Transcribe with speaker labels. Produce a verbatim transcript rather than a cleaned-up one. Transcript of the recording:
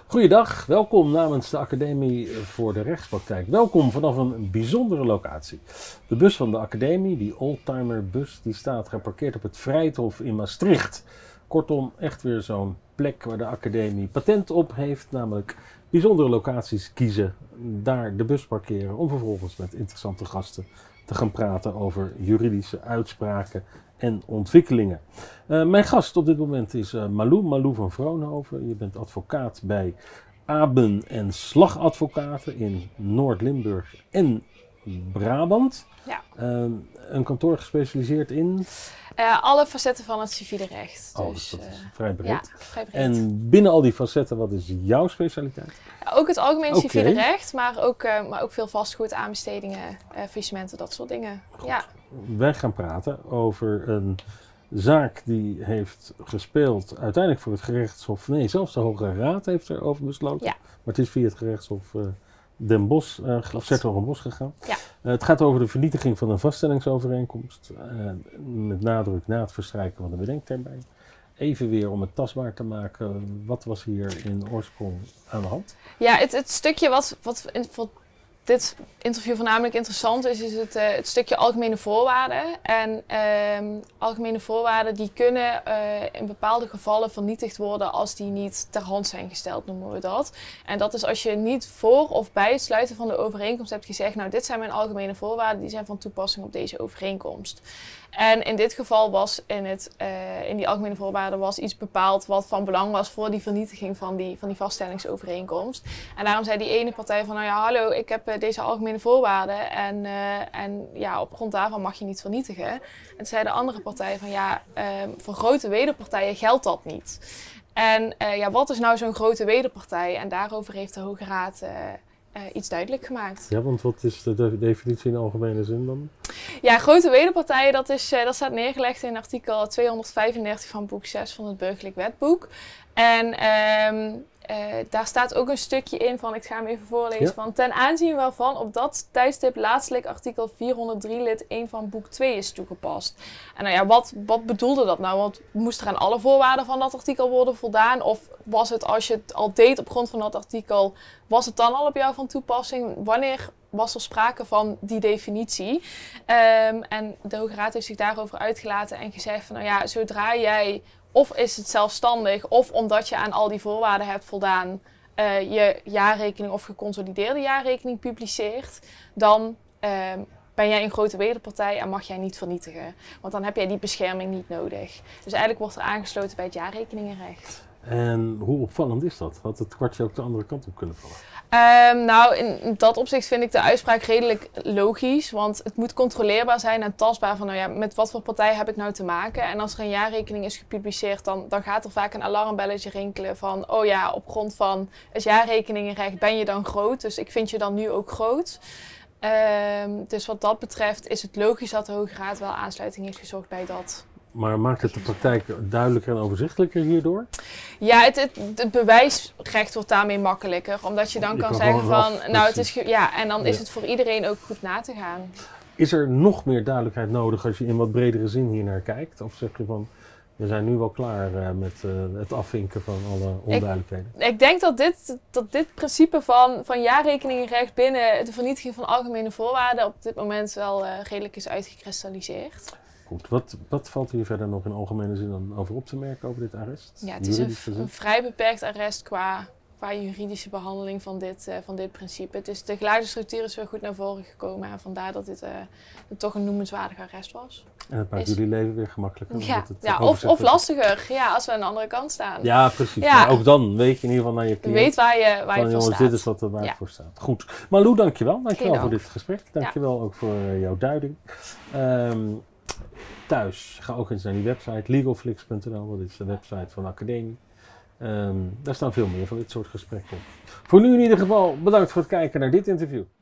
Speaker 1: Goeiedag, welkom namens de Academie voor de Rechtspraktijk. Welkom vanaf een bijzondere locatie. De bus van de Academie, die Oldtimer bus, die staat geparkeerd op het Vrijthof in Maastricht. Kortom, echt weer zo'n plek waar de Academie patent op heeft, namelijk bijzondere locaties kiezen, daar de bus parkeren om vervolgens met interessante gasten te gaan praten over juridische uitspraken en ontwikkelingen. Uh, mijn gast op dit moment is uh, Malou, Malou van Vroonhoven. Je bent advocaat bij Aben en Slagadvocaten in Noord-Limburg en Brabant.
Speaker 2: Ja.
Speaker 1: Uh, een kantoor gespecialiseerd in?
Speaker 2: Uh, alle facetten van het civiele recht.
Speaker 1: Oh,
Speaker 2: dus,
Speaker 1: dat is
Speaker 2: uh,
Speaker 1: vrij breed.
Speaker 2: Ja, vrij breed.
Speaker 1: En binnen al die facetten, wat is jouw specialiteit?
Speaker 2: Ja, ook het algemeen
Speaker 1: Okay.
Speaker 2: civiele recht, maar ook, uh, maar ook veel vastgoed, aanbestedingen, uh, faillissementen, dat soort dingen.
Speaker 1: Goed.
Speaker 2: Ja.
Speaker 1: Wij gaan praten over een zaak die heeft gespeeld uiteindelijk voor het gerechtshof. Nee, zelfs de Hoge Raad heeft erover besloten.
Speaker 2: Ja.
Speaker 1: Maar het is via het gerechtshof uh, Den Bosch, uh, of Zertogenbosch gegaan.
Speaker 2: Ja.
Speaker 1: Uh, het gaat over de vernietiging van een vaststellingsovereenkomst. Uh, met nadruk na het verstrijken van de bedenktermijn. Even weer om het tastbaar te maken. Wat was hier in oorsprong aan de hand?
Speaker 2: Ja, het, het stukje wat, wat in, voor dit interview voornamelijk interessant is, is het, uh, het stukje algemene voorwaarden. En uh, algemene voorwaarden die kunnen uh, in bepaalde gevallen vernietigd worden als die niet ter hand zijn gesteld, noemen we dat. En dat is als je niet voor of bij het sluiten van de overeenkomst hebt gezegd, nou dit zijn mijn algemene voorwaarden, die zijn van toepassing op deze overeenkomst. En in dit geval was in, het, uh, in die algemene voorwaarden was iets bepaald wat van belang was voor die vernietiging van die, van die vaststellingsovereenkomst. En daarom zei die ene partij van, nou ja, hallo, ik heb uh, deze algemene voorwaarden en, uh, en ja, op grond daarvan mag je niet vernietigen. En toen zei de andere partij van, ja, uh, voor grote wederpartijen geldt dat niet. En uh, ja, wat is nou zo'n grote wederpartij? En daarover heeft de Hoge Raad uh, Uh, iets duidelijk gemaakt.
Speaker 1: Ja, want wat is de de definitie in algemene zin dan?
Speaker 2: Ja, grote wederpartijen, dat, is, uh, dat staat neergelegd in artikel tweehonderdvijfendertig van boek zes van het Burgerlijk Wetboek. En um, uh, daar staat ook een stukje in van, ik ga hem even voorlezen, ja. van ten aanzien waarvan op dat tijdstip laatstelijk artikel vierhonderddrie lid één van boek twee is toegepast. En nou ja, wat, wat bedoelde dat nou? Want moest er aan alle voorwaarden van dat artikel worden voldaan? Of was het als je het al deed op grond van dat artikel, was het dan al op jou van toepassing? Wanneer was er sprake van die definitie? Um, en de Hoge Raad heeft zich daarover uitgelaten en gezegd van, nou ja, zodra jij, of is het zelfstandig, of omdat je aan al die voorwaarden hebt voldaan, uh, je jaarrekening of geconsolideerde jaarrekening publiceert, dan um, ben jij een grote wederpartij en mag jij niet vernietigen. Want dan heb jij die bescherming niet nodig. Dus eigenlijk wordt er aangesloten bij het jaarrekeningenrecht.
Speaker 1: En hoe opvallend is dat? Had het kwartje ook de andere kant op kunnen vallen?
Speaker 2: Um, nou, in dat opzicht vind ik de uitspraak redelijk logisch. Want het moet controleerbaar zijn en tastbaar van, nou ja, met wat voor partij heb ik nou te maken? En als er een jaarrekening is gepubliceerd, dan, dan gaat er vaak een alarmbelletje rinkelen van, oh ja, op grond van het jaarrekeningenrecht ben je dan groot. Dus ik vind je dan nu ook groot. Um, dus wat dat betreft is het logisch dat de Hoge Raad wel aansluiting heeft gezocht bij dat.
Speaker 1: Maar maakt het de praktijk duidelijker en overzichtelijker hierdoor?
Speaker 2: Ja, het, het, het bewijsrecht wordt daarmee makkelijker. Omdat je dan je kan, kan zeggen van, af, nou het is, ja, en dan is ja. het voor iedereen ook goed na te gaan.
Speaker 1: Is er nog meer duidelijkheid nodig als je in wat bredere zin hier naar kijkt? Of zeg je van, we zijn nu wel klaar uh, met uh, het afvinken van alle onduidelijkheden?
Speaker 2: Ik, ik denk dat dit, dat dit principe van, van jaarrekeningenrecht binnen de vernietiging van algemene voorwaarden op dit moment wel uh, redelijk is uitgekristalliseerd.
Speaker 1: Goed, wat, wat valt hier verder nog in algemene zin dan over op te merken over dit arrest?
Speaker 2: Ja, het is een, een vrij beperkt arrest qua, qua juridische behandeling van dit, uh, van dit principe. Het is, de geleidestructuur is wel goed naar voren gekomen en vandaar dat dit uh, toch een noemenswaardig arrest was.
Speaker 1: En het maakt is... jullie leven weer gemakkelijker?
Speaker 2: Ja,
Speaker 1: het
Speaker 2: ja of, of lastiger, ja, als we aan de andere kant staan.
Speaker 1: Ja, precies.
Speaker 2: Ja.
Speaker 1: Maar ook dan weet je in ieder geval naar je cliënt.
Speaker 2: Je weet waar je, waar
Speaker 1: van,
Speaker 2: je voor
Speaker 1: jongens,
Speaker 2: staat.
Speaker 1: dit is wat er waar
Speaker 2: ja.
Speaker 1: het voor staat. Goed. Malou, dankjewel. Dankjewel
Speaker 2: Geen
Speaker 1: voor
Speaker 2: dank.
Speaker 1: dit gesprek. Dankjewel ja. ook voor uh, jouw duiding. Um, Thuis, ga ook eens naar die website legalflix punt n l, dat is de website van de Academie. Um, daar staan veel meer van dit soort gesprekken op. Voor nu in ieder geval bedankt voor het kijken naar dit interview.